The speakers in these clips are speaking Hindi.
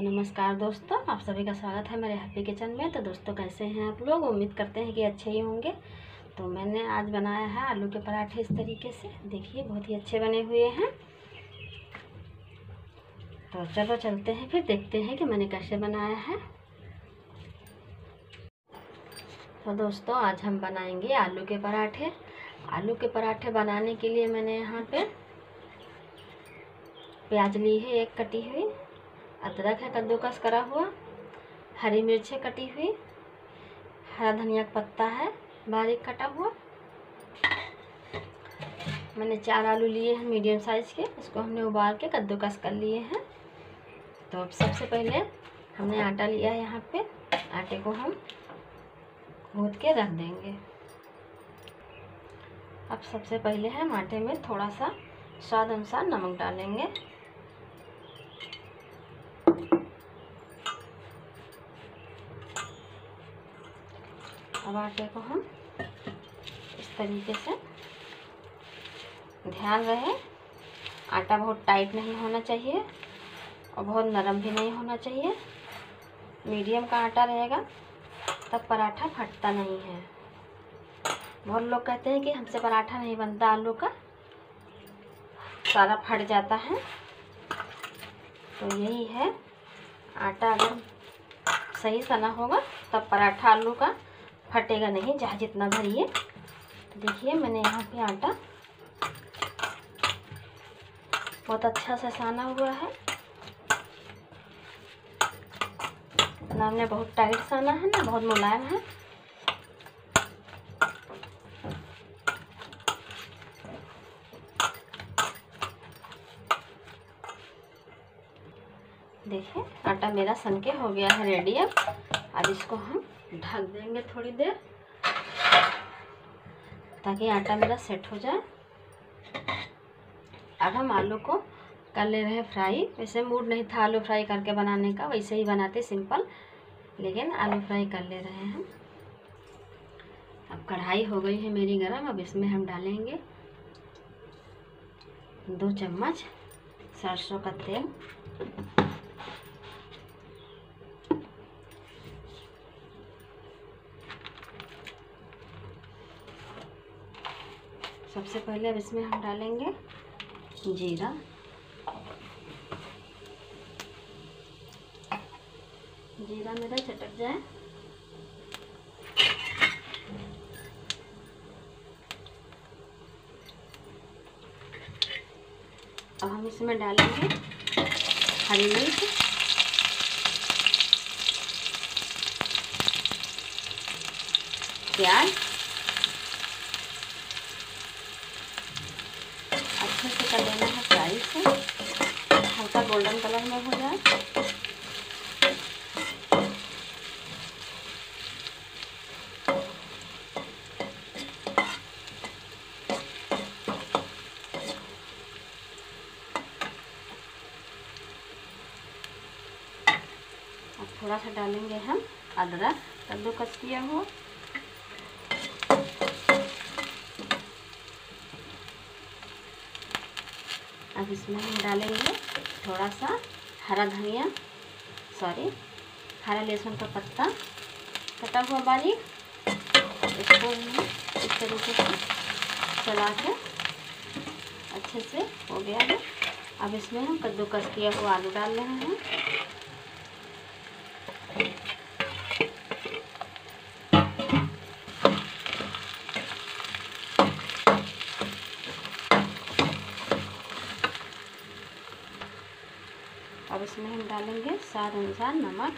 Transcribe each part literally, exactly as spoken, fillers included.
नमस्कार दोस्तों, आप सभी का स्वागत है मेरे हैप्पी किचन में। तो दोस्तों, कैसे हैं आप लोग? उम्मीद करते हैं कि अच्छे ही होंगे। तो मैंने आज बनाया है आलू के पराठे इस तरीके से। देखिए, बहुत ही अच्छे बने हुए हैं। तो चलो चलते हैं, फिर देखते हैं कि मैंने कैसे बनाया है। तो दोस्तों, आज हम बनाएंगे आलू के पराठे। आलू के पराठे बनाने के लिए मैंने यहाँ पे प्याज ली है एक कटी हुई, अदरक है कद्दूकस करा हुआ, हरी मिर्च है कटी हुई, हरा धनिया का पत्ता है बारीक कटा हुआ। मैंने चार आलू लिए हैं मीडियम साइज़ के, इसको हमने उबाल के कद्दूकस कर लिए हैं। तो अब सबसे पहले हमने आटा लिया है यहाँ पे, आटे को हम गूंथ के रख देंगे। अब सबसे पहले हम आटे में थोड़ा सा स्वाद अनुसार नमक डालेंगे। अब आटे को हम इस तरीके से, ध्यान रहे आटा बहुत टाइट नहीं होना चाहिए और बहुत नरम भी नहीं होना चाहिए। मीडियम का आटा रहेगा तब पराठा फटता नहीं है। बहुत लोग कहते हैं कि हमसे पराठा नहीं बनता, आलू का सारा फट जाता है। तो यही है, आटा अगर सही सना होगा तब पराठा आलू का फटेगा नहीं, चाहे जितना भरिए। तो देखिए, मैंने यहाँ पे आटा बहुत अच्छा से साना हुआ है। ना हमने बहुत टाइट साना है ना बहुत मुलायम है। देखिए, आटा मेरा सन के हो गया है रेडी। अब अब इसको हम ढक देंगे थोड़ी देर, ताकि आटा मेरा सेट हो जाए। अब हम आलू को कर ले रहे हैं फ्राई। वैसे मूड नहीं था आलू फ्राई करके बनाने का, वैसे ही बनाते सिंपल, लेकिन आलू फ्राई कर ले रहे हैं। अब कढ़ाई हो गई है मेरी गरम। अब इसमें हम डालेंगे दो चम्मच सरसों का तेल। सबसे पहले अब इसमें हम डालेंगे जीरा, जीरा मेरा चटक जाए। अब हम इसमें डालेंगे हरी मिर्च, प्याज, अच्छे से कर लेना है फ्राई से, हल्का गोल्डन कलर में हो जाए। अब थोड़ा सा डालेंगे हम अदरक कद्दूकस किया हुआ। अब इसमें हम डालेंगे थोड़ा सा हरा धनिया, सॉरी हरा लहसुन का पत्ता कटा हुआ बारीक। इसको हम इस तरीके से चला के अच्छे से हो गया है। अब इसमें हम कद्दूकस किया हुआ आलू डाल रहे हैं। अब इसमें हम डालेंगे स्वाद अनुसार नमक।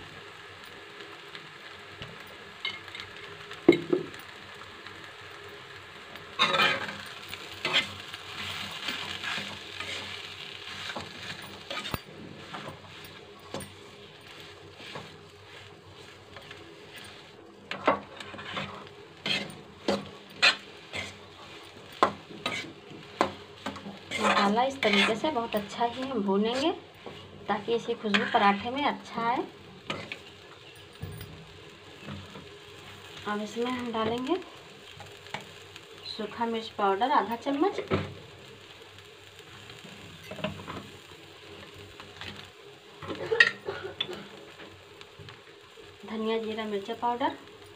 मसाला इस तरीके से बहुत अच्छा ही हम भूनेंगे, ताकि इसी खुशबू पराठे में अच्छा आए। अब इसमें हम डालेंगे सूखा मिर्च पाउडर आधा चम्मच, धनिया जीरा मिर्चा पाउडर,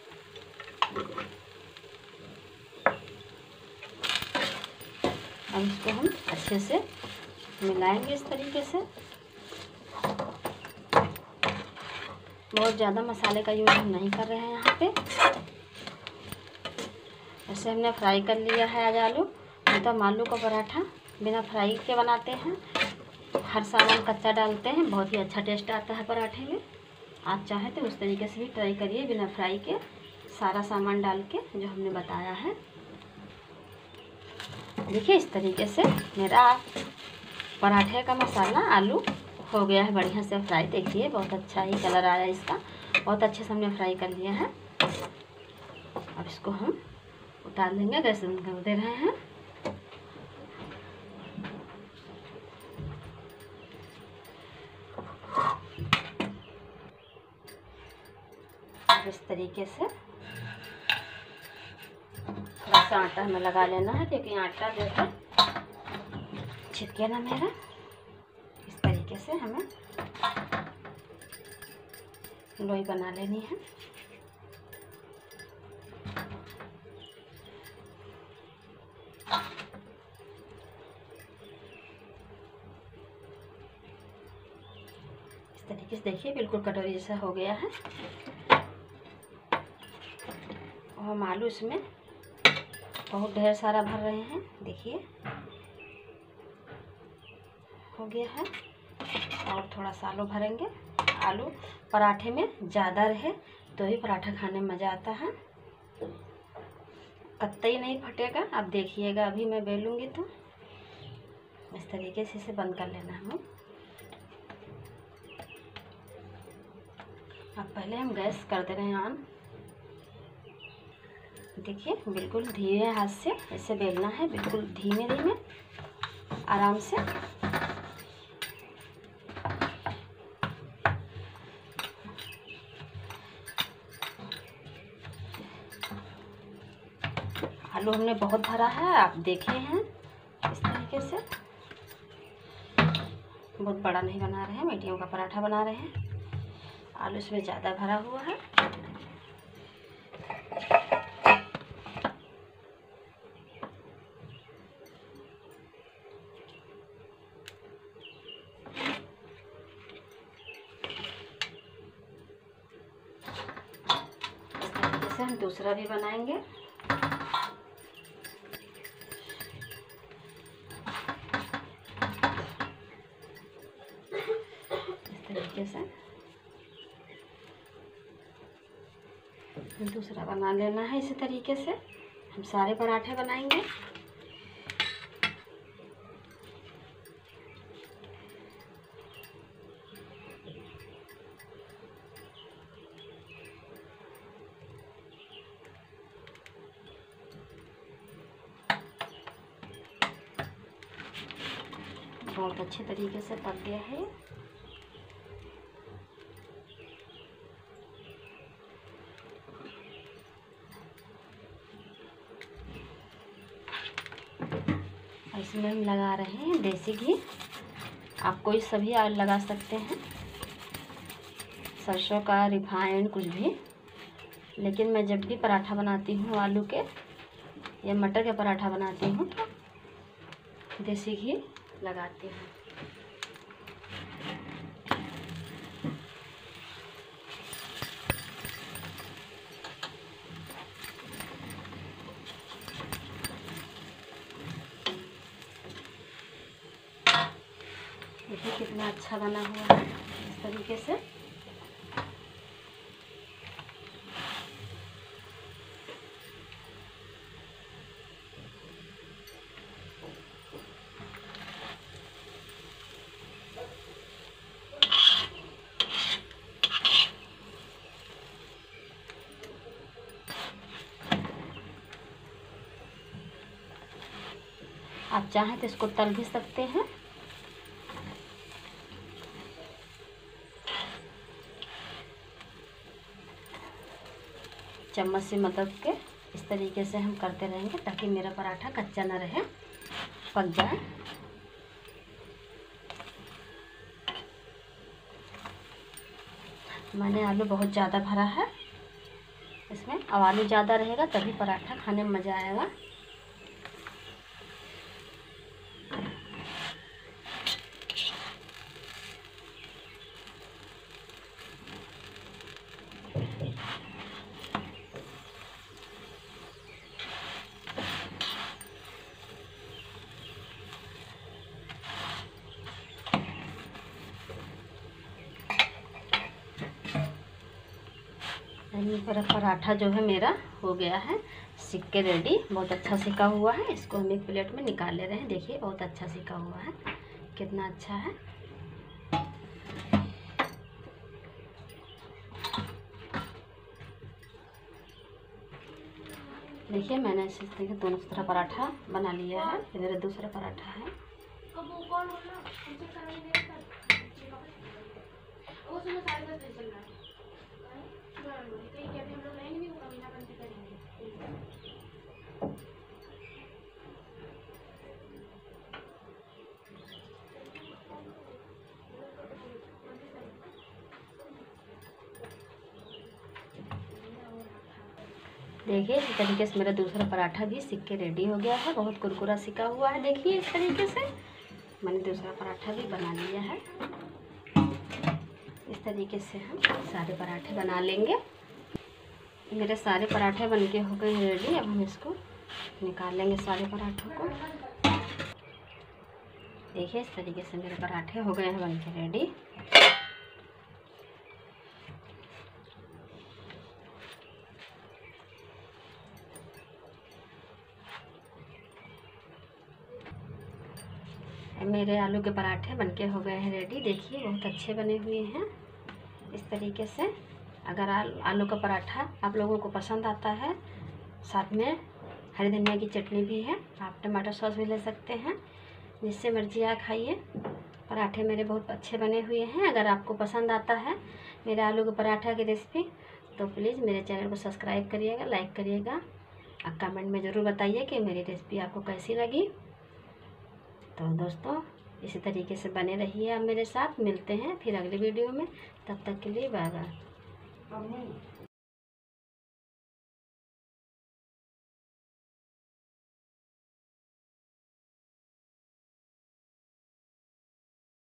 अब इसको हम अच्छे से मिलाएंगे इस तरीके से। बहुत ज़्यादा मसाले का यूज़ हम नहीं कर रहे हैं यहाँ पे। ऐसे हमने फ्राई कर लिया है आज आलू। मतलब आलू का पराठा बिना फ्राई के बनाते हैं, हर सामान कच्चा डालते हैं, बहुत ही अच्छा टेस्ट आता है पराठे में। आप चाहें तो उस तरीके से भी ट्राई करिए, बिना फ्राई के सारा सामान डाल के जो हमने बताया है। देखिए इस तरीके से मेरा पराठे का मसाला आलू हो गया है बढ़िया से फ्राई। देखिए बहुत अच्छा ही कलर आया इसका, बहुत अच्छे से हमने फ्राई कर लिया है। अब इसको हम उतार लेंगे, गैस बंद कर दे रहे हैं। अब इस तरीके से थोड़ा सा आटा हमें लगा लेना है, क्योंकि आटा जो है छिपके ना मेरा। इस तरीके से हमें लोई बना लेनी है। इस तरीके से देखिए बिल्कुल कटोरी जैसा हो गया है। और हम आलू इसमें बहुत ढेर सारा भर रहे हैं। देखिए हो गया है, और थोड़ा सा आलू भरेंगे। आलू पराठे में ज़्यादा रहे तो ही पराठा खाने में मज़ा आता है, कतई नहीं फटेगा। आप देखिएगा अभी मैं बेलूँगी तो इस तरीके से इसे बंद कर लेना है। अब पहले हम गैस कर दे रहे हैं ऑन। देखिए बिल्कुल धीरे हाथ से इसे बेलना है, बिल्कुल धीमे धीमे आराम से। आलू हमने बहुत भरा है, आप देखे हैं इस तरीके से। बहुत बड़ा नहीं बना रहे हैं, मीडियम का पराठा बना रहे हैं। आलू इसमें ज़्यादा भरा हुआ है। इस तरीके से हम दूसरा भी बनाएंगे। से दूसरा बना लेना है। इसी तरीके से हम सारे पराठे बनाएंगे। बहुत अच्छे तरीके से पक गया है। इसमें हम लगा रहे हैं देसी घी। आप कोई सभी ऑयल लगा सकते हैं, सरसों का, रिफाइंड, कुछ भी। लेकिन मैं जब भी पराठा बनाती हूँ आलू के या मटर के पराठा बनाती हूँ तो देसी घी लगाती हूँ। देखिए कितना अच्छा बना हुआ है इस तरीके से। आप चाहें तो इसको तल भी सकते हैं। चम्मच से मदद के इस तरीके से हम करते रहेंगे ताकि मेरा पराठा कच्चा ना रहे, पक जाए। मैंने आलू बहुत ज़्यादा भरा है इसमें। अब आलू ज़्यादा रहेगा तभी पराठा खाने में मज़ा आएगा। पर पराठा जो है मेरा हो गया है सिक के रेडी, बहुत अच्छा सिका हुआ है। इसको हम एक प्लेट में निकाल ले रहे हैं। देखिए बहुत अच्छा सिका हुआ है, कितना अच्छा है। देखिए मैंने इस तरीके दोनों तरह पराठा बना लिया है। ये मेरा दूसरा पराठा है। देखिए इस तरीके से मेरा दूसरा पराठा भी सिक के रेडी हो गया है, बहुत कुरकुरा सिका हुआ है। देखिए इस तरीके से मैंने दूसरा पराठा भी बना लिया है। इस तरीके से हम सारे पराठे बना लेंगे। मेरे सारे पराठे बनके हो गए रेडी। अब हम इसको निकाल लेंगे सारे पराठों को। देखिए इस तरीके से मेरे पराठे हो गए हैं बनके रेडी। मेरे आलू के पराठे बनके हो गए हैं रेडी। देखिए बहुत अच्छे बने हुए हैं। इस तरीके से अगर आलू का पराठा आप लोगों को पसंद आता है, साथ में हरी धनिया की चटनी भी है, आप टमाटर सॉस भी ले सकते हैं, जिससे मर्जी आ खाइए। पराठे मेरे बहुत अच्छे बने हुए हैं। अगर आपको पसंद आता है मेरे आलू के पराठा की रेसिपी तो प्लीज़ मेरे चैनल को सब्सक्राइब करिएगा, लाइक करिएगा और कमेंट में ज़रूर बताइए कि मेरी रेसिपी आपको कैसी लगी। तो दोस्तों इसी तरीके से बने रहिए आप मेरे साथ। मिलते हैं फिर अगले वीडियो में, तब तक के लिए बाय बाय।